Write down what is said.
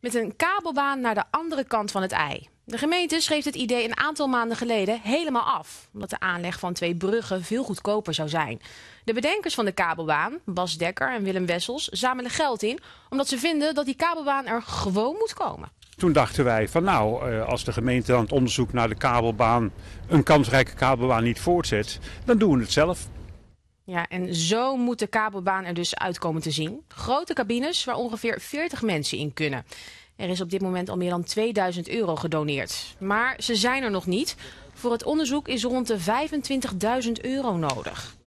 Met een kabelbaan naar de andere kant van het ei. De gemeente schreef het idee een aantal maanden geleden helemaal af, omdat de aanleg van 2 bruggen veel goedkoper zou zijn. De bedenkers van de kabelbaan, Bas Dekker en Willem Wessels, zamelen geld in, omdat ze vinden dat die kabelbaan er gewoon moet komen. Toen dachten wij van als de gemeente dan het onderzoek naar de kabelbaan, een kansrijke kabelbaan niet voortzet, dan doen we het zelf. Ja, en zo moet de kabelbaan er dus uitkomen te zien. Grote cabines waar ongeveer 40 mensen in kunnen. Er is op dit moment al meer dan 2000 euro gedoneerd. Maar ze zijn er nog niet. Voor het onderzoek is rond de 25.000 euro nodig.